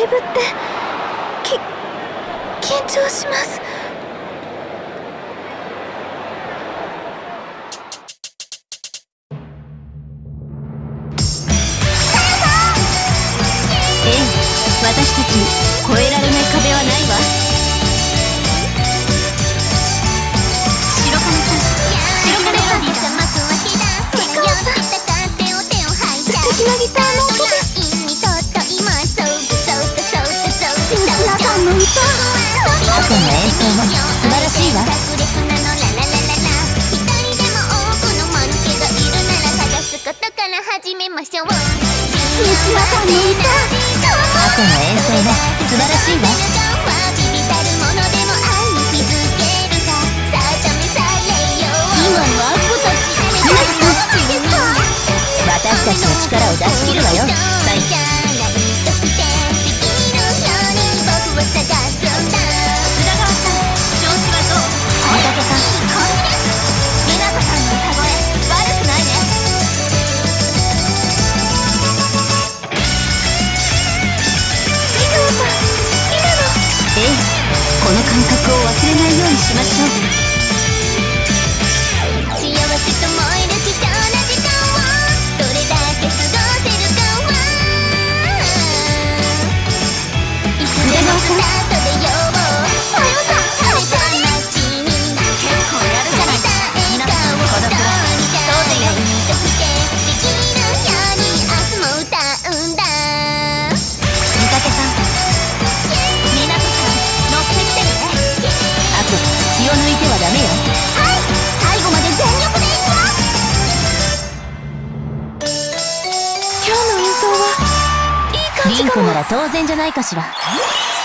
ブって緊張します。 私たちに越えられない壁はないわ。白金さん、白金さん、 素敵なギターの音です。皆さんの歌、 後の演奏も素晴らしいわ。 西田さんの歌、 後の演奏も素晴らしいわ。今のあっこたち、私たちの力を出し切るわよ。サイン。この感覚を忘れないようにしましょう。幸せと燃える貴重な時間をどれだけ過ごせるかは、いつでもスタートでよう晴れた街に結構やるじゃないですか。皆さんこのくらいそうでよいとしてできるように明日も歌うんだ。見かけさん、みなとさん乗ってきてね。あと気を抜いてはダメよ。はい、最後まで全力でいきます。 今日の演奏はいい感じかも。 凛子なら当然じゃないかしら。